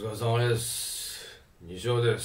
疲れ様です。西尾です。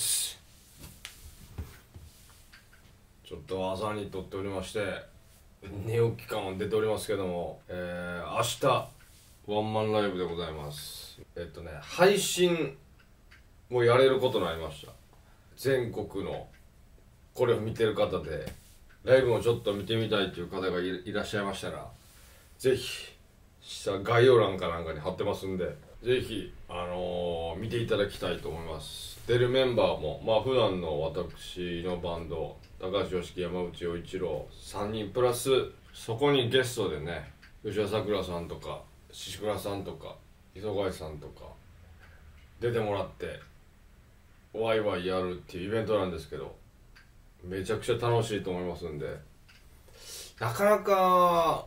ちょっと朝に撮っておりまして、寝起き感は出ておりますけども、明日ワンマンライブでございます。配信をやれることになりました。全国のこれを見てる方でライブもちょっと見てみたいという方がいらっしゃいましたら、ぜひ下概要欄かなんかに貼ってますんで、ぜひ見ていただきたいと思います。出るメンバーも普段の私のバンド高橋良樹、山内陽一郎3人プラス、そこにゲストでね、吉田さくらさんとか宍倉さんとか磯貝さんとか出てもらってワイワイやるっていうイベントなんですけど、めちゃくちゃ楽しいと思いますんで、なかなか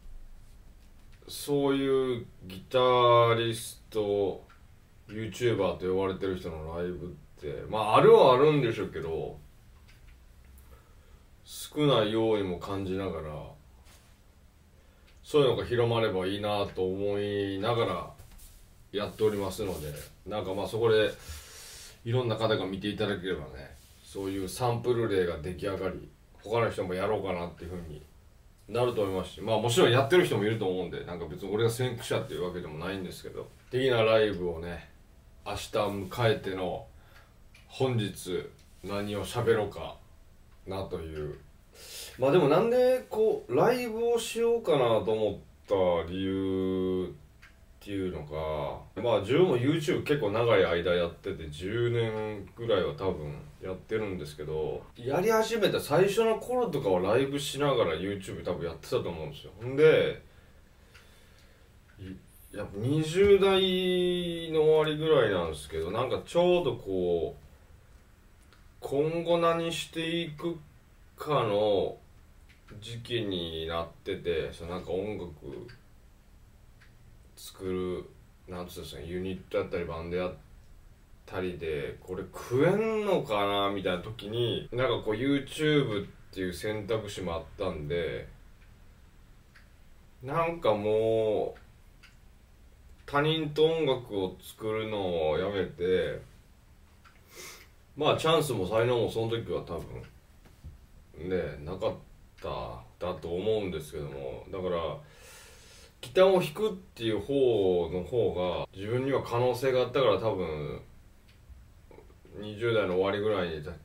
そういうギタリスト YouTuber と呼ばれてる人のライブってあるはあるんでしょうけど、少ないようにも感じながら、そういうのが広まればいいなと思いながらやっておりますので、そこでいろんな方が見ていただければね、そういうサンプル例が出来上がり、他の人もやろうかなっていう風になると思いますし、もちろんやってる人もいると思うんで、別に俺が先駆者っていうわけでもないんですけど、的なライブをね、明日迎えての本日何を喋ろうかなという。でもなんでライブをしようかなと思った理由っていうのが、自分も YouTube 結構長い間やってて10年ぐらいは多分やってるんですけど、やり始めた最初の頃とかはライブしながら YouTube 多分やってたと思うんですよ。ほんでやっぱ20代の終わりぐらいなんですけど、ちょうど今後何していくかの時期になってて、音楽作るなんつうんですか、ユニットやったりバンドやったりでこれ食えんのかなみたいな時にYouTube っていう選択肢もあったんで、もう他人と音楽を作るのをやめて、チャンスも才能もその時は多分ねなかっただと思うんですけども、だからギターを弾くっていう方が自分には可能性があったから、多分20代の終わりぐらいに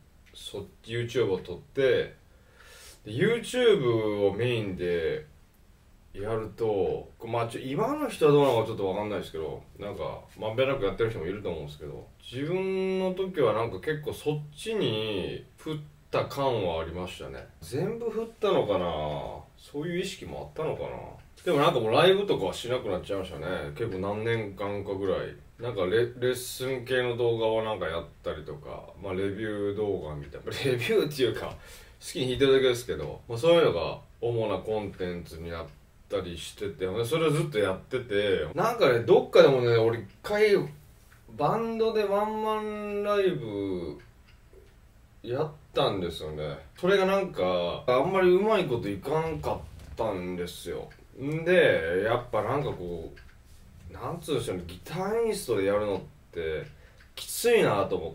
YouTube を撮って、YouTube をメインでやると今の人はどうなのかちょっと分かんないですけど、まんべんなくやってる人もいると思うんですけど、自分の時は結構そっちに振った感はありましたね。全部振ったのかな、そういう意識もあったのかな。でももうライブとかはしなくなっちゃいましたね。結構何年間かぐらいレッスン系の動画をやったりとか、レビュー動画みたいな、レビューっていうか好きに弾いてるだけですけど、そういうのが主なコンテンツになったりしてて、それをずっとやってて、どっかでもね、俺一回バンドでワンマンライブやったんですよね。それがあんまりうまいこといかんかったんですよ。んでやっぱなんつうんでしょうね、ギターインストでやるのってきついなと思って、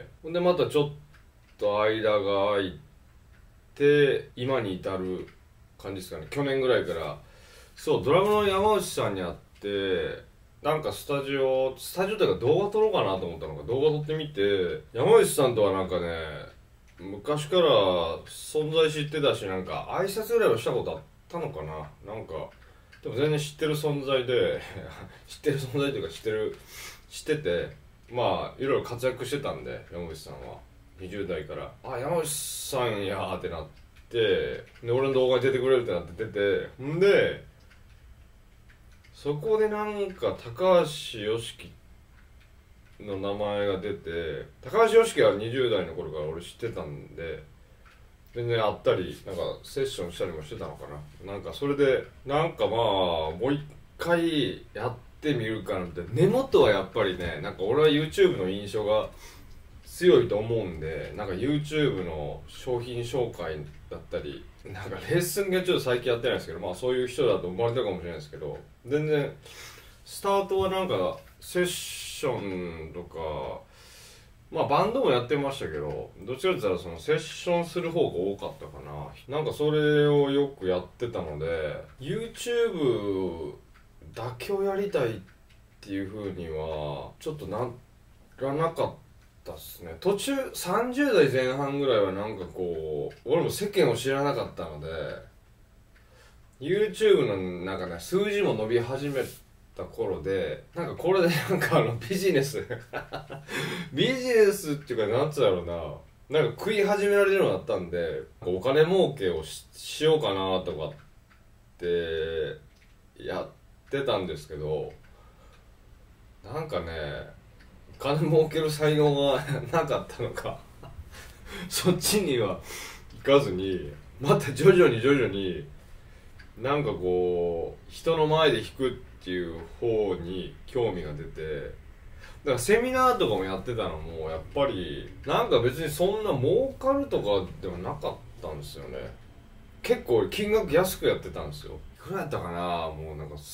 ほんでまたちょっと間が空いて今に至る感じですかね。去年ぐらいからドラムの山内さんに会って、スタジオというか動画撮ろうかなと思ったのが、動画撮ってみて、山内さんとは昔から存在知ってたし、挨拶ぐらいはしたことあったのかな。でも全然知ってる存在で知ってる存在というか知ってて、いろいろ活躍してたんで、山内さんは20代から山内さんやーってなって、で俺の動画に出てくれるってなって出て、んでそこで高橋良樹の名前が出て、高橋良樹は20代の頃から俺知ってたんで、全然会ったりセッションしたりもしてたのかな。それでもう一回やってみるかなって。根元はやっぱりね、俺は YouTube の印象が強いと思うんで、YouTube の商品紹介だったり、レッスンがちょっと最近やってないですけど、そういう人だと思われたかもしれないですけど、全然スタートはセッシションとか、まあバンドもやってましたけど、どっちかって言ったらそのセッションする方が多かったかな。なんかそれをよくやってたので、 YouTube だけをやりたいっていう風にはちょっとならなかったっすね。途中30代前半ぐらいはなんかこう、俺も世間を知らなかったので、 YouTube のなんかね、数字も伸び始めた頃で、なんかこれでなんかビジネスビジネスっていうか、なんつうだろうな、なんか食い始められるようになったんで、お金儲けを しようかなとかってやってたんですけど、なんかね、お金儲ける才能がなかったのかそっちには行かずに、また徐々になんかこう人の前で弾くっていう方に興味が出て、だからセミナーとかもやってたのもやっぱりなんか別にそんな儲かるとかではなかったんですよね。結構金額安くやってたんですよ。いくらやったかな、もうなんか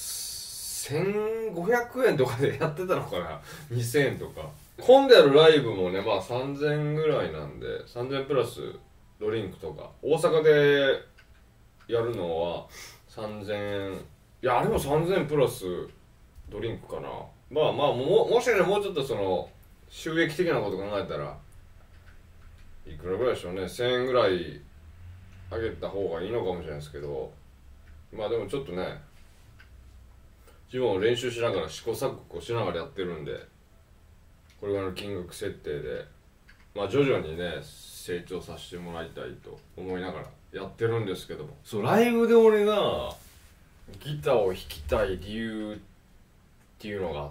1500円とかでやってたのかな、2000円とか。混んであるライブもね、まあ3000円ぐらいなんで、3000円プラスドリンクとか、大阪でやるのは3000円、いやあれも3000円プラスドリンクかな。まあまあ、もしかしたらもうちょっとその収益的なこと考えたらいくらぐらいでしょうね、1000円ぐらい上げた方がいいのかもしれないですけど、まあでもちょっとね、自分も練習しながら試行錯誤しながらやってるんで、これぐらいの金額設定でまあ徐々にね成長させてもらいたいと思いながらやってるんですけども、そう、ライブで俺がギターを弾きたい理由っていうのがあって、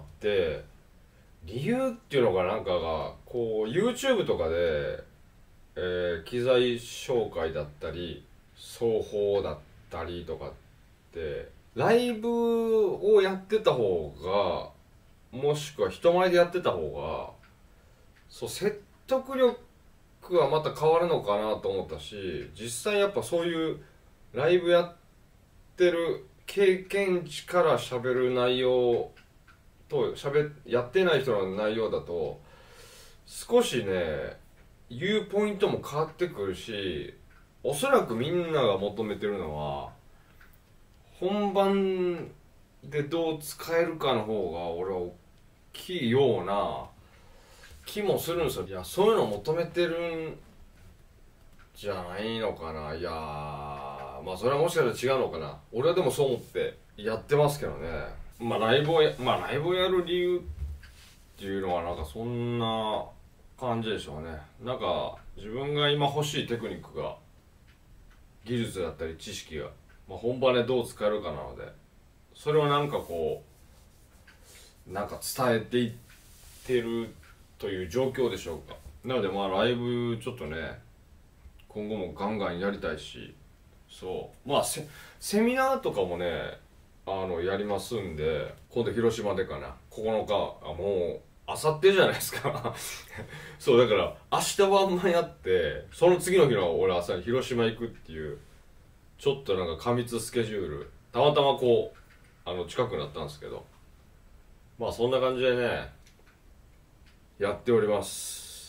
理由っていうのがなんかがこう YouTube とかで、機材紹介だったり奏法だったりとかってライブをやってた方が、もしくは人前でやってた方がそう説得力はまた変わるのかなと思ったし、実際やっぱそういうライブやってる経験値から喋る内容とやってない人の内容だと少しね言うポイントも変わってくるし、おそらくみんなが求めてるのは本番でどう使えるかの方が俺は大きいような気もするんですよ。いや、そういうのを求めてるんじゃないのかな。いやー、まあそれはもしかしたら違うのかな。俺はでもそう思ってやってますけどね。まあライブをやる理由っていうのはなんかそんな感じでしょうね。なんか自分が今欲しいテクニックが、技術だったり知識が、まあ、本番でどう使えるかなので、それをなんかこうなんか伝えていってるという状況でしょうか。なのでまあライブちょっとね今後もガンガンやりたいし、そうまあセミナーとかもねやりますんで、今度広島でかな、9日、もうあさってじゃないですかそうだから明日ワンマンやって、その次の日の俺朝に広島行くっていう、ちょっとなんか過密スケジュールたまたまこう近くなったんですけど、まあそんな感じでねやっております。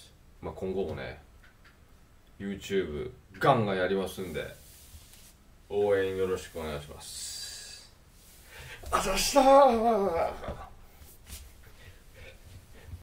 まあ今後もね YouTube ガンガンやりますんで応援よろしくお願いします。あざしたー。